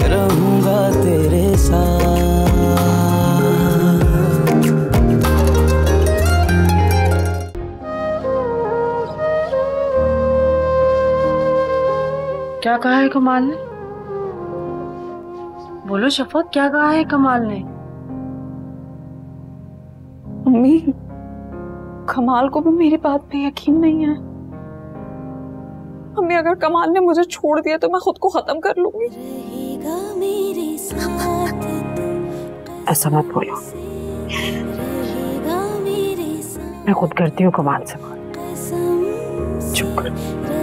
रहूंगा तेरे साथ। क्या कहा है कमाल ने? बोलो शफक, क्या कहा है कमाल ने? मम्मी, कमाल को भी मेरी बात पे यकीन नहीं है। मम्मी, अगर कमाल ने मुझे छोड़ दिया तो मैं खुद को खत्म कर लूंगी। ऐसा मत बोलो, मैं खुद करती हूँ कमाल से बात। चुप कर।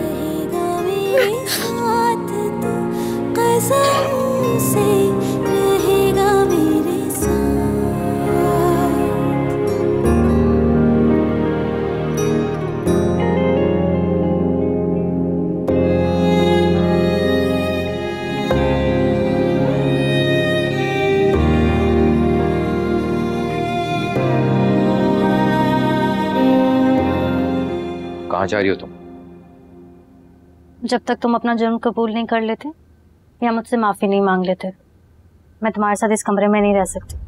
कहाँ जा रही हो तुम? जब तक तुम अपना जुर्म कबूल नहीं कर लेते या मुझसे माफी नहीं मांग लेते, मैं तुम्हारे साथ इस कमरे में नहीं रह सकती।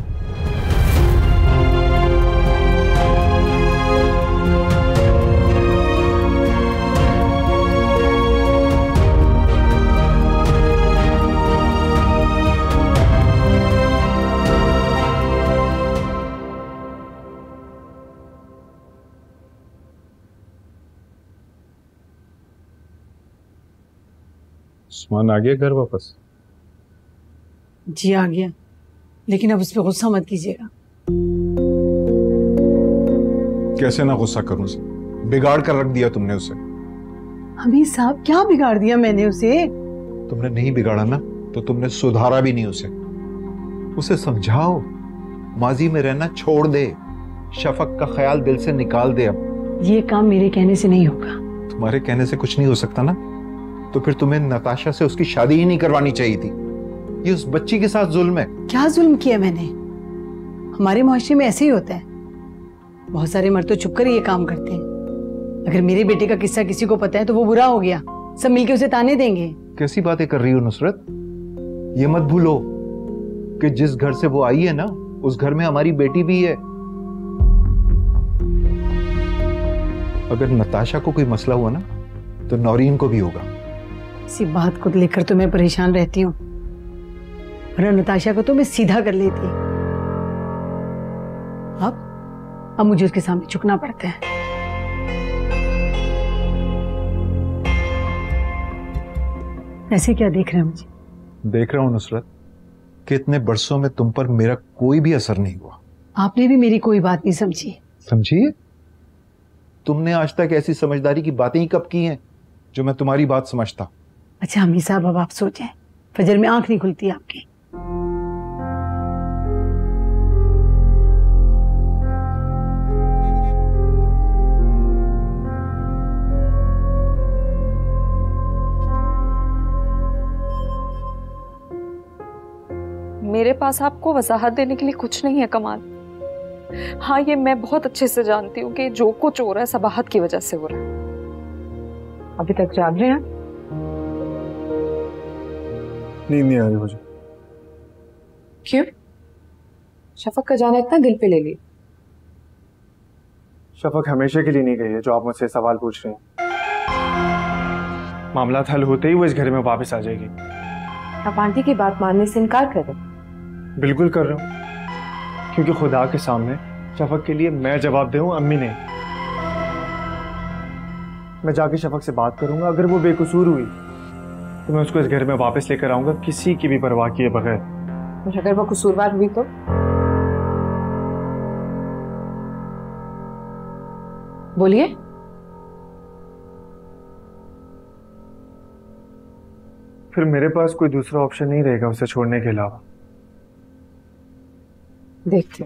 उस्मान आ गया घर वापस? जी आ गया, लेकिन अब उस पर गुस्सा मत कीजिएगा। कैसे ना गुस्सा करूं उसे? बिगाड़ कर रख दिया तुमने उसे। हमीद साहब, क्या बिगाड़ दिया मैंने उसे? तुमने नहीं बिगाड़ा ना, तो तुमने सुधारा भी नहीं उसे। उसे समझाओ, माजी में रहना छोड़ दे, शफक का ख्याल दिल से निकाल दे। अब ये काम मेरे कहने से नहीं होगा। तुम्हारे कहने से कुछ नहीं हो सकता ना, तो फिर तुम्हें नताशा से उसकी शादी ही नहीं करवानी चाहिए थी। ये उस बच्ची के साथ जुल्म है। क्या जुल्म किया मैंने? हमारे मुआशरे में ऐसे ही होता है, बहुत सारे मर्द तो छुपकर ये काम करते हैं। अगर मेरे बेटे का किस्सा किसी को पता है तो वो बुरा हो गया, सब मिलके उसे ताने देंगे। कैसी बातें कर रही हो नुसरत? ये मत भूलो कि जिस घर से वो आई है ना, उस घर में हमारी बेटी भी है। अगर नताशा को कोई मसला हुआ ना, तो नौरीन को भी होगा। इसी बात को लेकर तो मैं परेशान रहती हूँ, वरना नताशा को तो मैं सीधा कर लेती। अब मुझे उसके सामने झुकना पड़ता है। ऐसे क्या देख रहे हैं मुझे? देख रहा हूं नुसरत कि इतने बरसों में तुम पर मेरा कोई भी असर नहीं हुआ। आपने भी मेरी कोई बात नहीं समझी। समझिए, तुमने आज तक ऐसी समझदारी की बातें ही कब की हैं जो मैं तुम्हारी बात समझता। अच्छा हमीद साहब, अब आप सोचें, फजर में आंख नहीं खुलती आपकी। मेरे पास आपको वजाहत देने के लिए कुछ नहीं है कमाल। हाँ, ये मैं बहुत अच्छे से जानती हूँ कि जो कुछ हो रहा है सबाहत की वजह से हो रहा है। अभी तक जाग रहे हैं? नींद नहीं आ रही मुझे। क्यों? शफक का जाना इतना दिल पे ले ली? शफक हमेशा के लिए नहीं गई है जो आप मुझसे सवाल पूछ रहे हैं। मामला हल होते ही वो इस घर में वापस आ जाएगी। आप आंटी की बात मानने से इनकार कर रहे? बिल्कुल कर रहा हूँ, क्योंकि खुदा के सामने शफक के लिए मैं जवाब दे हूँ, अम्मी नहीं। मैं जाके शफक से बात करूंगा, अगर वो बेकसूर हुई तो मैं उसको इस घर में वापस लेकर आऊंगा, किसी की भी परवाह किए बगैर। और अगर वो कसूरवार हुई तो? बोलिए। फिर मेरे पास कोई दूसरा ऑप्शन नहीं रहेगा उसे छोड़ने के अलावा। देखते हैं।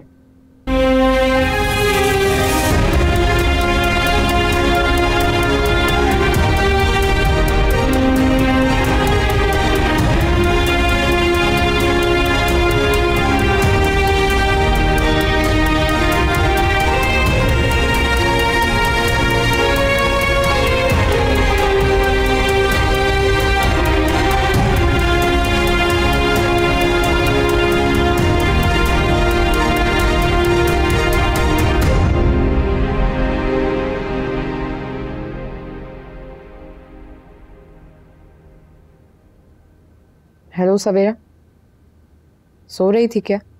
हेलो सवेरा, सो रही थी क्या?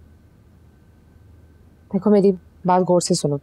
देखो मेरी बात गौर से सुनो।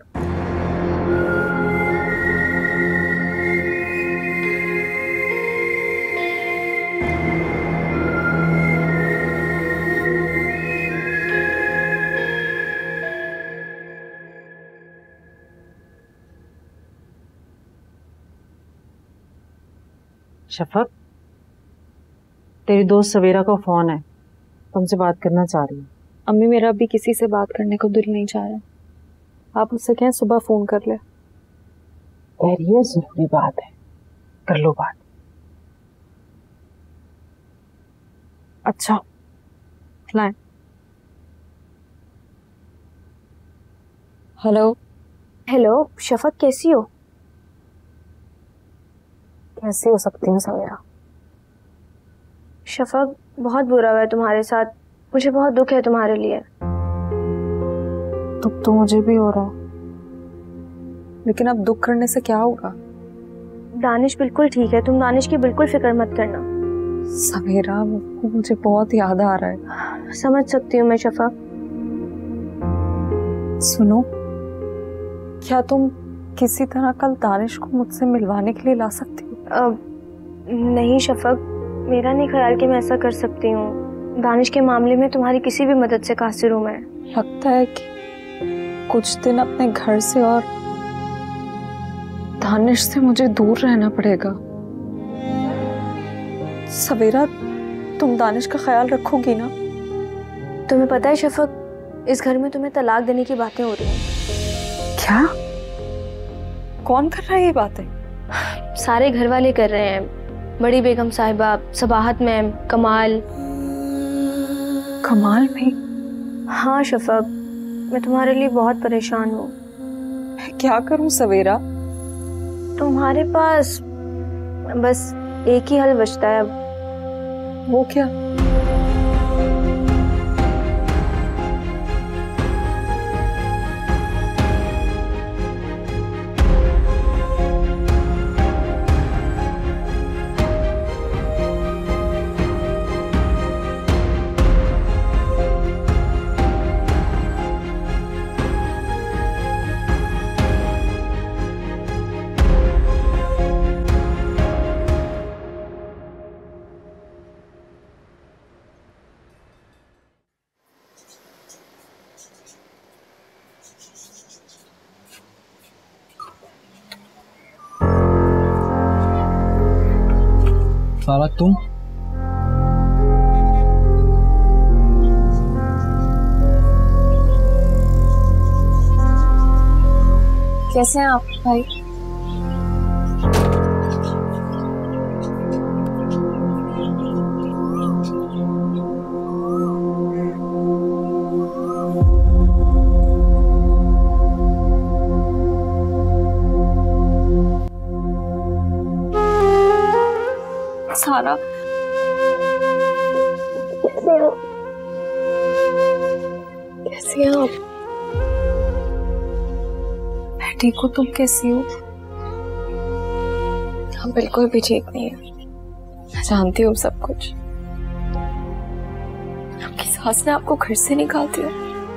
शफक, तेरी दोस्त सवेरा को फोन है, तुमसे बात करना चाह रही है। अम्मी मेरा अभी किसी से बात करने को दिल नहीं चाह रहा। आप उससे कहें सुबह फोन कर ले। यार ये जरूरी बात है, कर लो बात। अच्छा लाए। हेलो। हेलो शफक, कैसी हो? कैसी हो सकती हूँ सवेरा? शफक, बहुत बुरा हुआ है तुम्हारे साथ, मुझे बहुत दुख है तुम्हारे लिए। दुख तो मुझे भी हो रहा है, लेकिन अब दुख करने से क्या होगा? दानिश बिल्कुल ठीक है, तुम दानिश की बिल्कुल फिक्र मत करना। सवेरा, वो मुझे बहुत याद आ रहा है। समझ सकती हूँ मैं शफक। सुनो, क्या तुम किसी तरह कल दानिश को मुझसे मिलवाने के लिए ला सकती हो? नहीं शफक, मेरा नहीं ख्याल कि मैं ऐसा कर सकती हूँ। दानिश के मामले में तुम्हारी किसी भी मदद से कासिर हूँ मैं। लगता है कि कुछ दिन अपने घर से और दानिश से मुझे दूर रहना पड़ेगा। सवेरा, तुम दानिश का ख्याल रखोगी ना? तुम्हें पता है शफक, इस घर में तुम्हें तलाक देने की बातें हो रही हैं। क्या? कौन कर रहा है ये बातें? सारे घर वाले कर रहे हैं। बड़ी बेगम साहिबा, सबाहत मैम, कमाल। कमाल भी? हाँ शफक, मैं तुम्हारे लिए बहुत परेशान हूँ। क्या करूँ सवेरा? तुम्हारे पास बस एक ही हल बचता है अब। वो क्या? सारा तुम? कैसे हैं आप भाई? सारा, कैसी हैं आप? मैं ठीक हूँ, तुम कैसी हो? हम बिल्कुल भी ठीक नहीं है, मैं जानती हूँ सब कुछ। आपकी सास ने आपको घर से निकाल दिया।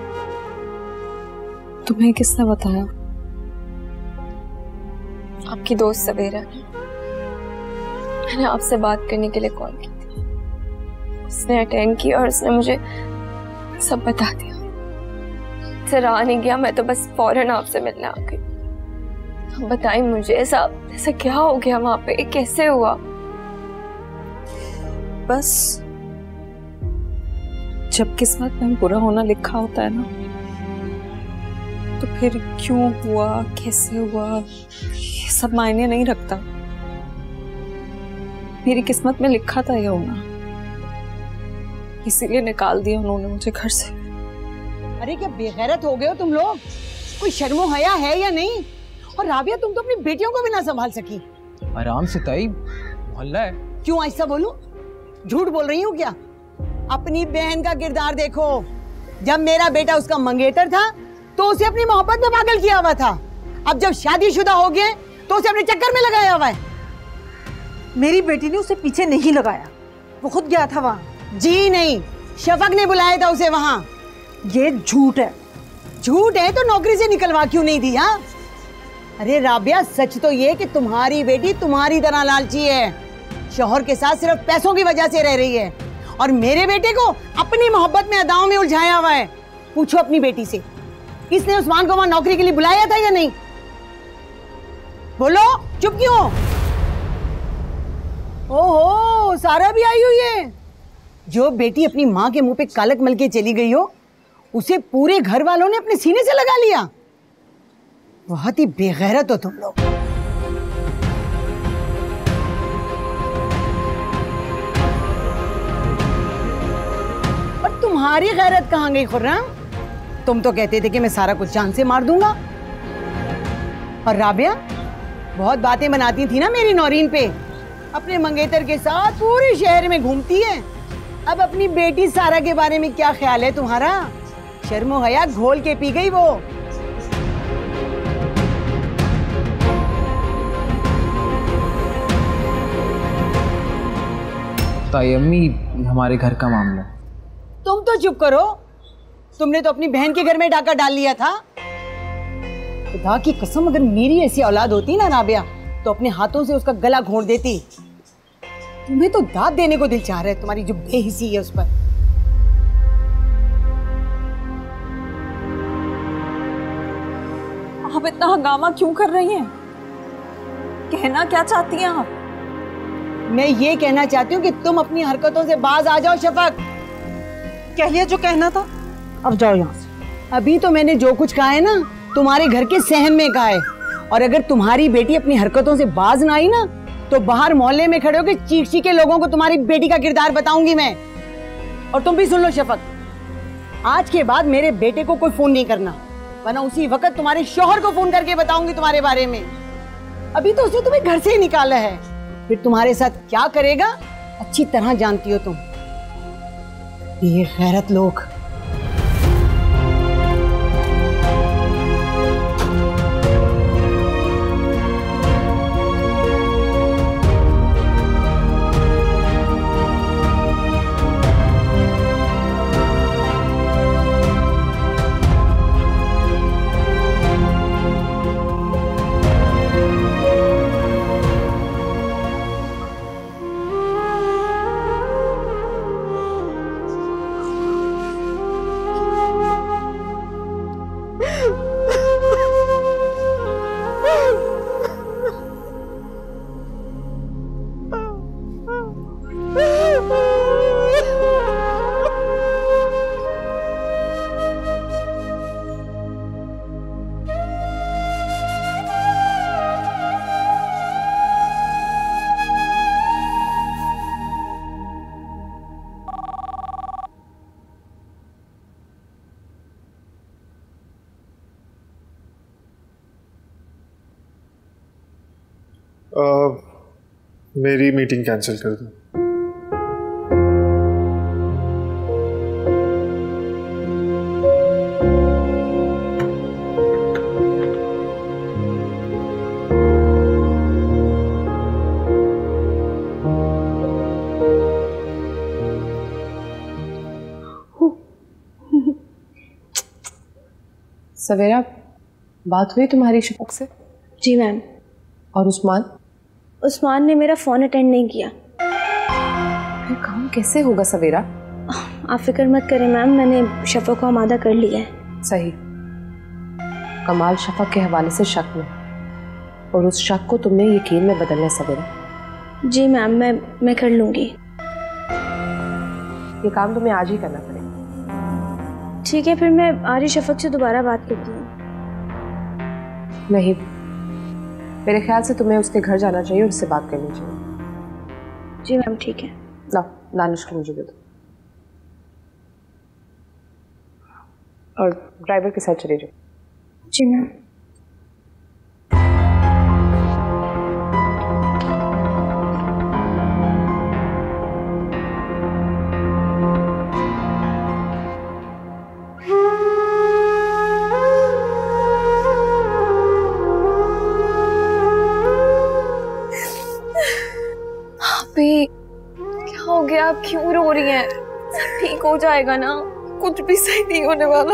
तुम्हें किसने बताया? आपकी दोस्त सवेरा ने। मैंने आपसे बात करने के लिए कॉल की थी, उसने अटेंड किया और उसने मुझे सब बता दिया। मुझसे रहा नहीं गया, मैं तो बस फौरन आपसे मिलने आ गई। अब बताइए मुझे, ऐसा क्या हो गया वहां पे? कैसे हुआ? बस जब किस्मत में बुरा होना लिखा होता है ना, तो फिर क्यों हुआ, कैसे हुआ, ये सब मायने नहीं रखता। मेरी किस्मत में लिखा था ये होना, इसीलिए निकाल दिया उन्होंने मुझे घर से। अरे क्या बेगैरत हो गए हो तुम लोग? कोई शर्मो हया है या नहीं? और राबिया, तुम तो अपनी बेटियों को भी ना संभाल सकी। आराम से ताई, मोहल्ला है। क्यों ऐसा बोलूं? झूठ बोल रही हूँ क्या? अपनी बहन का किरदार देखो। जब मेरा बेटा उसका मंगेतर था तो उसे अपनी मोहब्बत में पागल किया हुआ था। अब जब शादीशुदा हो गए तो उसे अपने चक्कर में लगाया हुआ है। मेरी बेटी ने उसे पीछे नहीं लगाया, वो खुद गया था वहां। जी नहीं, शफक ने बुलाया था उसे वहां। ये झूठ है। झूठ है तो नौकरी से निकलवा क्यों नहीं दी? हाँ, अरे राबिया, सच तो ये कि तुम्हारी बेटी तुम्हारी तरह लालची है, शौहर के साथ सिर्फ पैसों की वजह से रह रही है, और मेरे बेटे को अपनी मोहब्बत में अदाओं में उलझाया हुआ है। पूछो अपनी बेटी से, किसने उस्मान को वहां नौकरी के लिए बुलाया था या नहीं? बोलो, चुप क्यों? ओहो, सारा भी आई हुई है। जो बेटी अपनी माँ के मुंह पे कालक मल के चली गई हो, उसे पूरे घर वालों ने अपने सीने से लगा लिया। बहुत ही बेगैरत हो तुम लोग। पर तुम्हारी गैरत कहाँ गई खुर्रम? तुम तो कहते थे कि मैं सारा कुछ जान से मार दूंगा। और राबिया बहुत बातें बनाती थी ना मेरी नौरीन पे, अपने मंगेतर के साथ पूरे शहर में घूमती है। अब अपनी बेटी सारा के बारे में क्या ख्याल है तुम्हारा? शर्मो हया घोल के पी गई वो। ताई अम्मी, हमारे घर का मामला। तुम तो चुप करो, तुमने तो अपनी बहन के घर में डाका डाल लिया था। खुदा की कसम, अगर मेरी ऐसी औलाद होती ना राबिया, तो अपने हाथों से उसका गला घोंट देती। तुम्हें तो दाद देने को दिल चाह रहा है, तुम्हारी जो बेहिसी है उस पर। आप इतना हंगामा क्यों कर रही हैं? कहना क्या चाहती हैं आप? मैं ये कहना चाहती हूँ कि तुम अपनी हरकतों से बाज आ जाओ शफक। कहिए जो कहना था, अब जाओ यहाँ से। अभी तो मैंने जो कुछ कहा है ना, तुम्हारे घर के सहन में कहा है। और अगर तुम्हारी बेटी अपनी हरकतों से बाज ना आई ना, तो बाहर मोहल्ले में खड़े होकर चीख चीख के लोगों को तुम्हारी बेटी का किरदार बताऊंगी मैं। और तुम भी सुन लो शफक, आज के बाद मेरे बेटे को कोई फोन नहीं करना, वरना उसी वक्त तुम्हारे शौहर को फोन करके बताऊंगी तुम्हारे बारे में। अभी तो उसने तुम्हें घर से ही निकाला है, फिर तुम्हारे साथ क्या करेगा अच्छी तरह जानती हो तुम। ये गैरत लोग। मेरी मीटिंग कैंसिल कर दो। सवेरा, बात हुई तुम्हारी शफक से? जी मैम। और उस्मान? उस्मान ने मेरा फ़ोन अटेंड नहीं किया। फिर काम कैसे होगा सवेरा? आप फिक्र मत करें मैम, मैंने शफक को आमादा कर लिया है। सही। कमाल शफक के हवाले से शक में, और उस शक को तुमने यकीन में बदलना है सवेरा। जी मैम, मैं कर लूँगी। ये काम तुम्हें आज ही करना पड़ेगा। ठीक है, फिर मैं आरी शफक से दोबारा बात करती हूँ। नहीं, मेरे ख्याल से तुम्हें उसके घर जाना चाहिए और उससे बात करनी चाहिए। जी मैम, ठीक है। लो, दानिश को मुझे दे दो और ड्राइवर के साथ चले जाओ। जी मैम। क्या हो गया? आप क्यों रो रही हैं? सब ठीक हो जाएगा ना, कुछ भी सही नहीं होने वाला।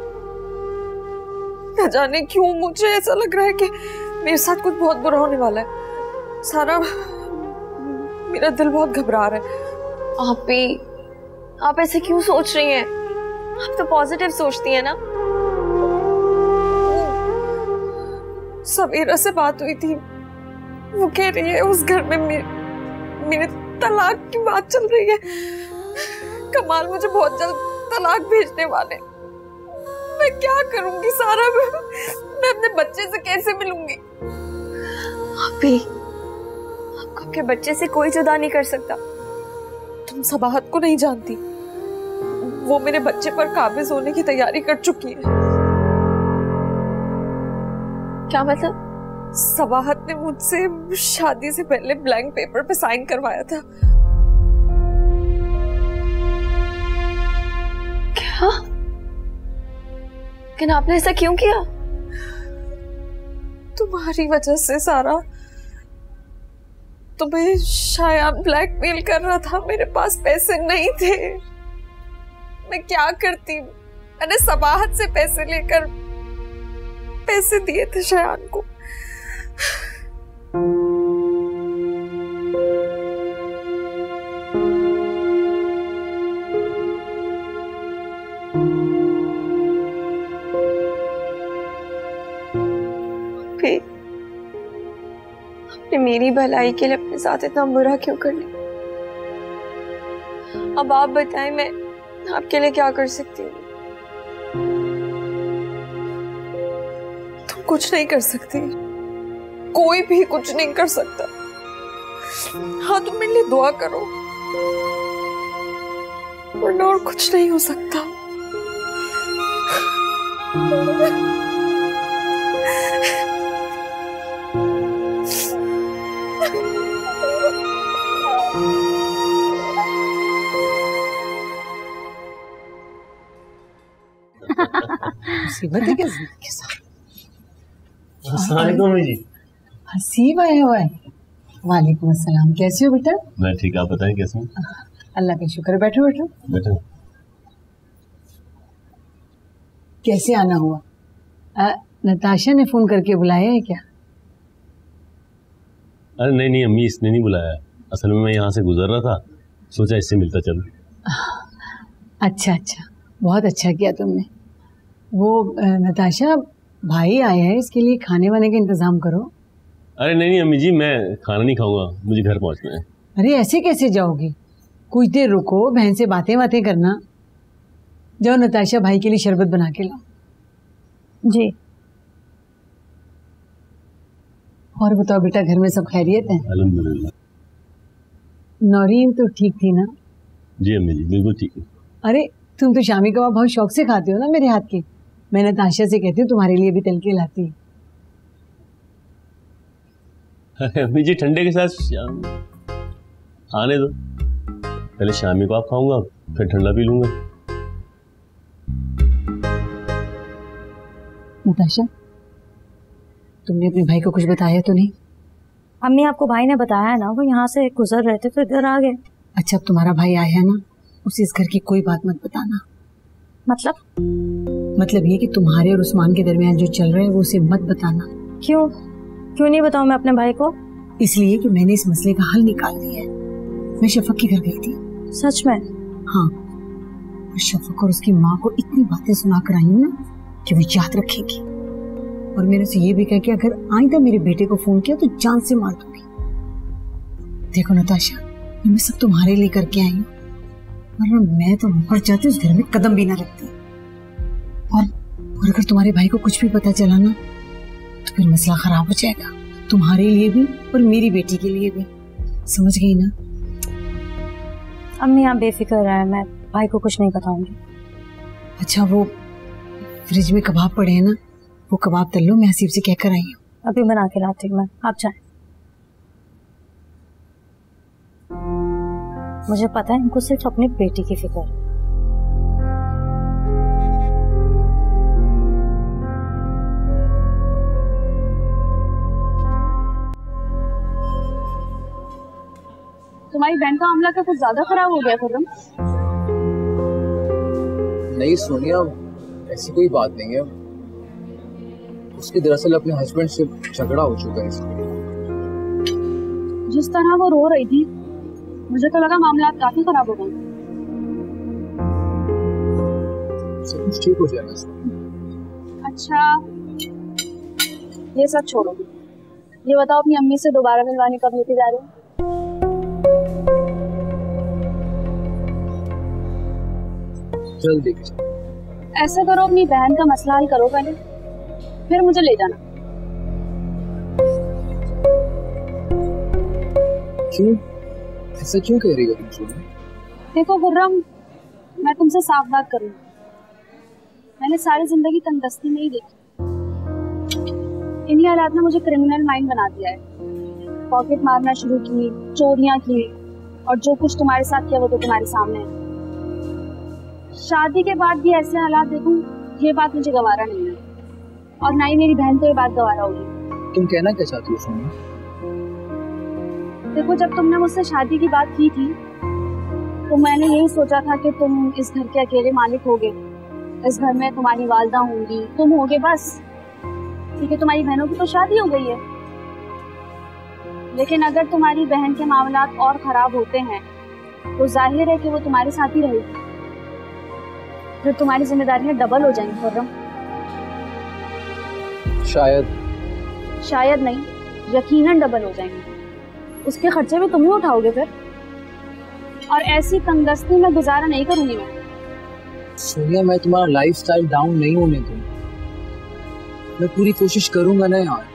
न जाने क्यों मुझे ऐसा लग रहा है कि मेरे साथ कुछ बहुत बुरा होने वाला है। सारा मेरा दिल बहुत घबरा रहा है। आप ऐसे क्यों सोच रही हैं? आप तो पॉजिटिव सोचती हैं ना। सवेरा से बात हुई थी, वो कह रही है उस घर में मेरे तलाक की बात चल रही है। कमाल मुझे बहुत जल्द तलाक भेजने वाले। मैं क्या करूंगी सारा? मैं अपने बच्चे से कैसे मिलूंगी? आपको आपके बच्चे से कोई जुदा नहीं कर सकता। तुम सबाहत को नहीं जानती, वो मेरे बच्चे पर काबिज होने की तैयारी कर चुकी है। क्या मतलब? सबाहत ने मुझसे शादी से पहले ब्लैंक पेपर पे साइन करवाया था। क्या? लेकिन आपने ऐसा क्यों किया? तुम्हारी वजह से सारा। तुम्हें शायद ब्लैकमेल कर रहा था, मेरे पास पैसे नहीं थे। मैं क्या करती? मैंने सबाहत से पैसे लेकर पैसे दिए थे शायान को। आपने मेरी भलाई के लिए अपने साथ इतना बुरा क्यों कर लिया? अब आप बताएं, मैं आपके लिए क्या कर सकती हूँ? तुम कुछ नहीं कर सकती, कोई भी कुछ नहीं कर सकता। हाँ, तुम मेरे लिए दुआ करो, वरना और कुछ नहीं हो सकता। मुसीबत है क्या जिंदगी के साथ? अस्सलाम जी। हसीब आया हुआ है। वालेकुम अस्सलाम। कैसे हो बेटा? मैं ठीक, आप बताएं कैसे हो? अल्लाह का शुक्र। बैठो बैठो। बैठो। कैसे आना हुआ? नताशा ने फोन करके बुलाया है क्या? अरे नहीं नहीं अम्मी, इसने नहीं बुलाया। असल में मैं यहाँ से गुजर रहा था, सोचा इससे मिलता चलूं। अच्छा अच्छा, बहुत अच्छा किया तुमने। वो नताशा, भाई आया है, इसके लिए खाने वाने का इंतजाम करो। अरे नहीं नहीं अम्मी जी, मैं खाना नहीं खाऊंगा, मुझे घर पहुंचना है। अरे ऐसे कैसे जाओगे? कुछ देर रुको, बहन से बातें बातें करना। जाओ नताशा, भाई के लिए शरबत बना के लाओ। जी। और बताओ बेटा, घर में सब खैरियत है? अल्हम्दुलिल्लाह। नौरीन तो ठीक थी ना? जी अम्मी जी, बिल्कुल ठीक है। अरे तुम तो शामी कबाब बहुत शौक से खाते हो ना मेरे हाथ के। मैं नताशा से कहती हूँ तुम्हारे लिए भी तल के लाती है। अरे अम्मी जी, ठंडे के साथ आने दो, पहले शामी कबाब खाऊंगा, फिर ठंडा पी लूंगा। नताशा, तुमने अपने भाई को कुछ बताया तो नहीं? अम्मी, आपको भाई ने बताया ना, वो यहाँ से गुजर रहे थे तो इधर आ गए। अच्छा, अब तुम्हारा भाई आया है ना, उसे इस घर की कोई बात मत बताना। मतलब ये कि तुम्हारे और उस्मान के दरमियान जो चल रहा है वो उसे मत बताना। क्यों नहीं बताऊं मैं अपने भाई को? इसलिए कि मैंने इस मसले का हल निकाल दिया है। मैं शफक के घर गई थी। सच में? हाँ, और शफक और उसकी माँ को इतनी बातें सुना कर आई हूँ ना कि वो याद रखेगी। और मैंने उसे ये भी कहा कि अगर आइंदा मेरे बेटे को फोन किया तो जान से मार दूंगी। देखो नताशा, ये मैं सब तुम्हारे लिए करके आई हूँ, वरना मैं तो मर जाती, उस घर में कदम भी ना रखती। और अगर तुम्हारे भाई को कुछ भी पता चला ना तो फिर मसला खराब हो जाएगा, तुम्हारे लिए भी और मेरी बेटी के लिए भी। समझ गई ना? अम्मी आप बेफिक्र रहे, मैं भाई को कुछ नहीं बताऊंगी। अच्छा, वो फ्रिज में कबाब पड़े हैं ना, वो कबाब तल लो, मैं हसीब से कहकर आई हूँ। अभी बना के लाती हूँ मैं, आप जाएं। मुझे पता है इनको सिर्फ अपनी बेटी की फिक्र है। तुम्हारी बहन का मामला क्या कुछ ज्यादा खराब हो गया खुर्रम? नहीं सोनिया, ऐसी कोई बात नहीं है। उसके दरअसल अपने हस्बैंड से झगड़ा हो चुका है इसलिए। जिस तरह वो रो रही थी मुझे तो लगा मामला काफी खराब हो गए। सब कुछ ठीक हो जाएगा। अच्छा ये सब छोड़ो, ये बताओ अपनी अम्मी से दोबारा मिलवाने कब लेके जा रहे हो? जल्दी। ऐसा करो अपनी बहन का मसला हल करो पहले, फिर मुझे ले जाना। क्यों? ऐसा क्यों कह रही हो तुम? देखो खुर्रम, मैं तुमसे साफ बात करूँ, मैंने सारी जिंदगी तंगदस्ती में ही देखी। इन्हीं हालात ने मुझे क्रिमिनल माइंड बना दिया है। पॉकेट मारना शुरू की, चोरियां की, और जो कुछ तुम्हारे साथ किया वो तो तुम्हारे सामने है। शादी के बाद भी ऐसे हालात देखूं, ये बात मुझे गवारा नहीं है, और ना ही मेरी बहन को ये बात गवारा होगी। तुम कहना क्या चाहती हो सोनिया? देखो, जब तुमने मुझसे शादी की बात की थी तो मैंने यही सोचा था कि तुम इस घर के अकेले मालिक होगे, इस घर में तुम्हारी वालदा होंगी, तुम होगे बस, क्योंकि तुम्हारी बहनों की तो शादी हो गई है। लेकिन अगर तुम्हारी बहन के मामलात और खराब होते हैं तो जाहिर है कि वो तुम्हारे साथ ही रहेगी, फिर तुम्हारी जिम्मेदारियां डबल हो जाएंगी खुर्रम। शायद नहीं, यकीनन डबल हो जाएंगे। उसके खर्चे भी तुम ही उठाओगे फिर, और ऐसी तंगदस्ती में गुजारा नहीं करूंगी मैं। सोनिया, मैं तुम्हारा लाइफस्टाइल डाउन नहीं होने दूंगा। मैं पूरी कोशिश करूंगा ना यार।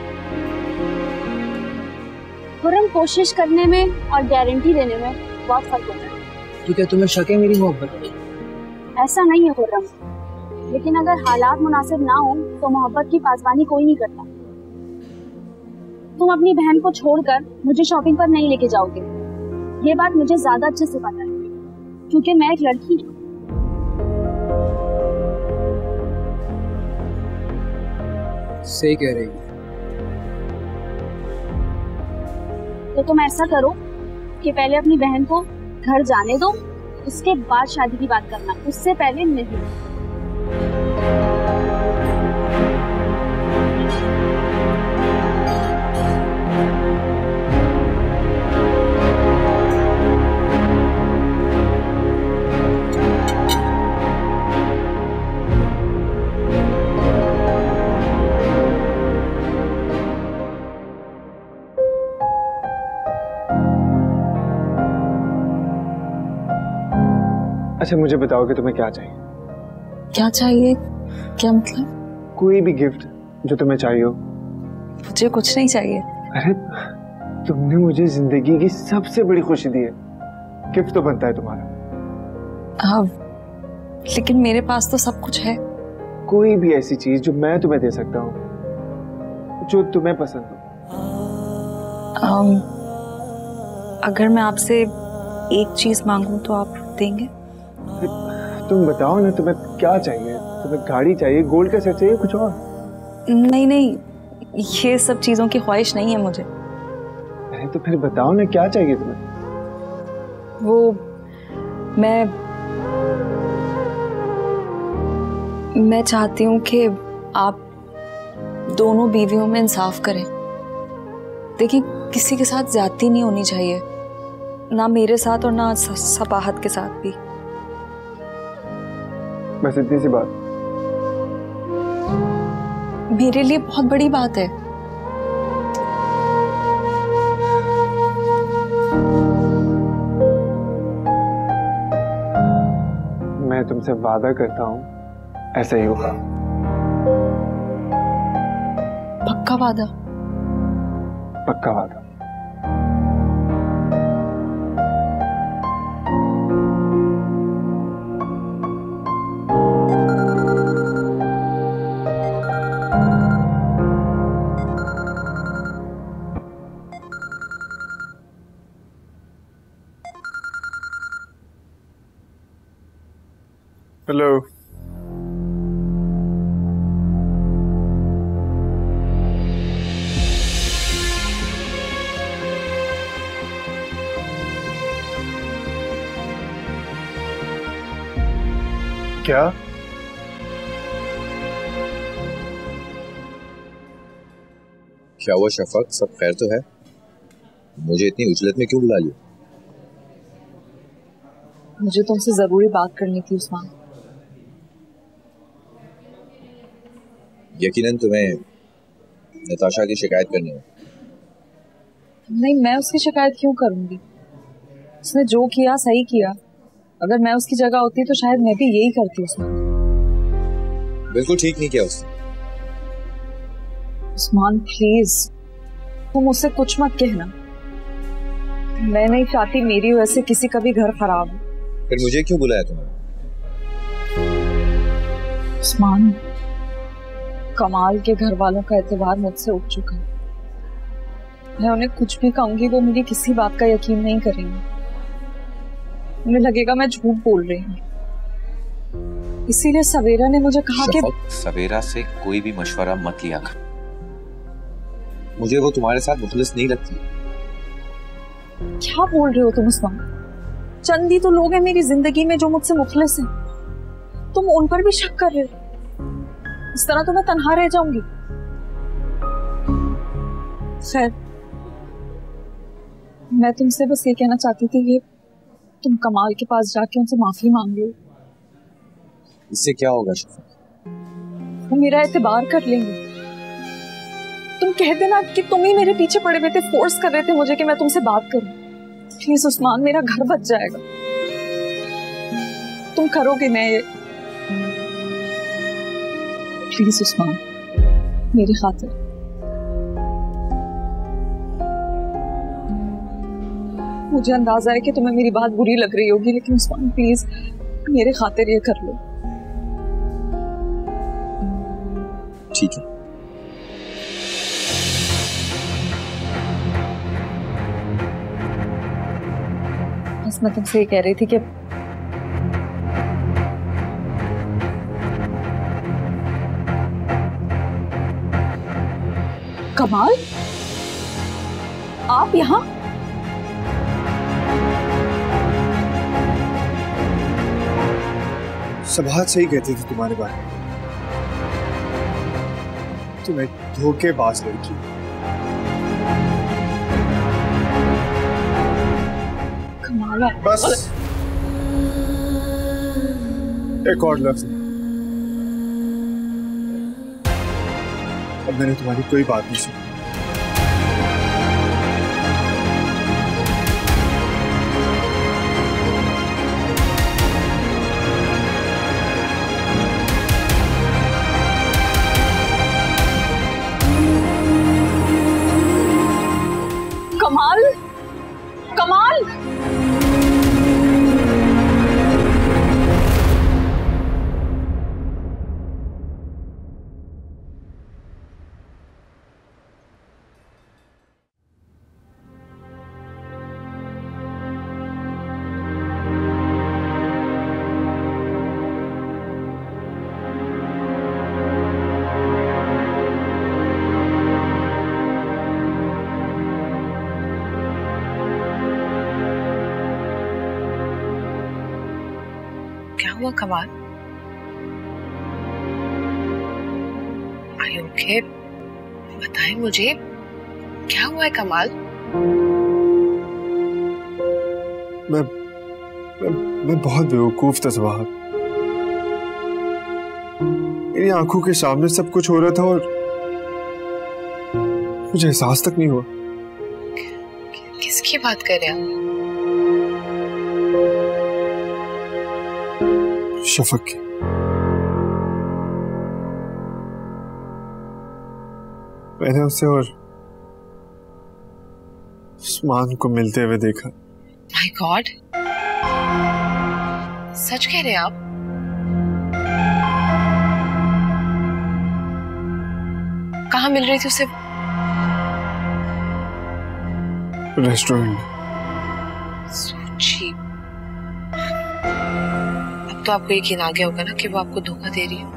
खुर्रम, कोशिश करने में और गारंटी देने में बहुत फर्क होता है। तो क्या तुम्हें शक है मेरी मोहब्बत पे? ऐसा नहीं है खुर्रम, लेकिन अगर हालात मुनासिब ना हो तो मोहब्बत की पासबानी कोई नहीं करता। तुम अपनी बहन को छोड़कर मुझे शॉपिंग पर नहीं लेके जाओगे, ये बात मुझे ज्यादा अच्छे से पता है, क्योंकि मैं एक लड़की हूँ। सही कह रही हो। तो तुम ऐसा करो कि पहले अपनी बहन को घर जाने दो, उसके बाद शादी की बात करना, उससे पहले नहीं। अच्छा मुझे बताओ कि तुम्हें क्या चाहिए? क्या चाहिए? क्या मतलब? कोई भी गिफ्ट जो तुम्हें चाहिए हो। मुझे कुछ नहीं चाहिए। अरे तुमने मुझे जिंदगी की सबसे बड़ी खुशी दी है, गिफ्ट तो बनता है तुम्हारा। हाँ, लेकिन मेरे पास तो सब कुछ है। कोई भी ऐसी चीज जो मैं तुम्हें दे सकता हूँ, जो तुम्हें पसंद हो। अगर मैं आपसे एक चीज मांगूं तो आप देंगे? तुम बताओ ना, तुम्हें क्या चाहिए? तुम्हें गाड़ी चाहिए, गोल्ड का सेट चाहिए, कुछ और? नहीं नहीं, ये सब चीजों की ख्वाहिश नहीं है मुझे। अरे तो फिर बताओ ना, क्या चाहिए तुम्हें? वो मैं चाहती हूँ कि आप दोनों बीवियों में इंसाफ करें। देखिए, किसी के साथ ज्यादती नहीं होनी चाहिए, ना मेरे साथ और ना सपाहत के साथ भी। बस इतनी सी बात? मेरे लिए बहुत बड़ी बात है। मैं तुमसे वादा करता हूँ ऐसा ही होगा। पक्का वादा? पक्का वादा। हेलो। क्या? क्या हुआ शफक, सब खैर तो है? मुझे इतनी उजलत में क्यों बुला लिया? मुझे तुमसे जरूरी बात करनी थी उस्मान। यकीनन तुम्हें नताशा की शिकायत करनी है। नहीं, मैं उसकी शिकायत क्यों करूंगी? उसने जो किया सही किया। अगर मैं उसकी जगह होती तो शायद मैं भी यही करती। उस्मान बिल्कुल ठीक नहीं किया उसने। उस्मान प्लीज, तुम मुझसे कुछ मत कहना। मैं नहीं चाहती मेरी वजह से किसी का भी घर खराब हो। फिर मुझे क्यों बुलाया तुमने? उस्मान, कमाल के घर वालों का एतबार मुझसे उठ चुका है। मैं उन्हें कुछ भी कहूंगी वो मेरी किसी बात का यकीन नहीं करेंगे। उन्हें लगेगा मैं झूठ बोल रही हूँ। इसीलिए सवेरा ने मुझे कहा कि सवेरा से कोई भी मशवरा मत लिया कर। मुझे वो तुम्हारे साथ मुखलिस नहीं लगती। क्या बोल रहे हो तुम उस्मान? चंद ही तो लोग हैं मेरी जिंदगी में जो मुझसे मुखलिस हैं। तुम उन पर भी शक कर रहे हो? इस तरह तो मैं तन्हा रह जाऊंगी। खैर, मैं तुमसे बस ये कहना चाहती थी कि तुम कमाल के पास जाके उनसे माफी मांग लो। इससे क्या होगा शफक? वो मेरा एतबार कर लेंगे। तुम कह देना कि तुम ही मेरे पीछे पड़े हुए थे, फोर्स कर रहे थे मुझे कि मैं तुमसे बात करूं। प्लीज उस्मान, मेरा घर बच जाएगा। तुम करोगे मैं ये? प्लीज उस्मान, मेरी खातिर। मुझे अंदाजा है कि तुम्हें मेरी बात बुरी लग रही होगी, लेकिन उस्मान प्लीज मेरे खातिर ये कर लो। ठीक है। बस मैं तुमसे ये कह रही थी कि कमाल, आप यहाँ? सबाहत सही कहती थी तुम्हारे बारे में। तुम एक धोखेबाज लड़की। कमाल, बस एक और लफ्ज। अब मैंने तुम्हारी कोई बात नहीं सुनी। कमाल, कमाल, क्या हुआ कमाल? Are you okay? बताएं मुझे, क्या हुआ है कमाल? मैं बहुत बेवकूफ था सबाहत। मेरी आंखों के सामने सब कुछ हो रहा था और मुझे एहसास तक नहीं हुआ। किसकी बात कर रहे हैं? शफक की। मैंने उसे और उस्मान को मिलते हुए देखा। माय गॉड, सच कह रहे हैं आप? कहाँ मिल रही थी उसे? रेस्टोरेंट में। सोची, अब तो आपको यकीन आ गया होगा ना कि वो आपको धोखा दे रही है।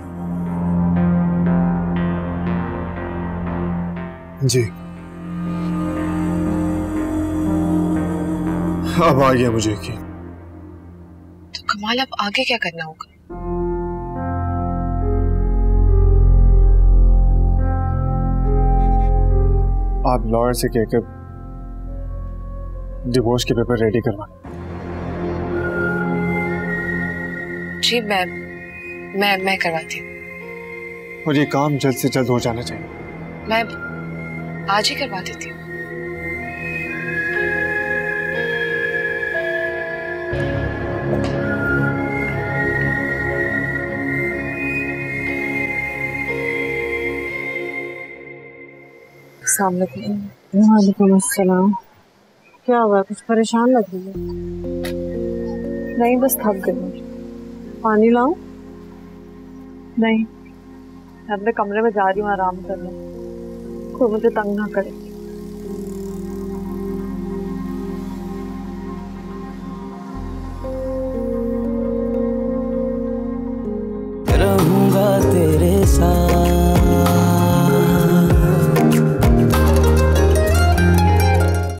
जी, अब आ गया मुझे यकीन। तो कमाल, अब आगे क्या करना होगा? आप लॉयर से कहकर डिवोर्स के पेपर रेडी करवा। जी मैं करवाती हूँ। और ये काम जल्द से जल्द हो जाना चाहिए। मैं आज ही करवा देती हूँ। वालेकुम अस्सलाम। क्या हुआ, कुछ परेशान लग रही है? नहीं, बस थक गई। पानी लाऊं? नहीं, मैं अपने कमरे में जा रही हूँ आराम करने। कोई मुझे तंग ना करे।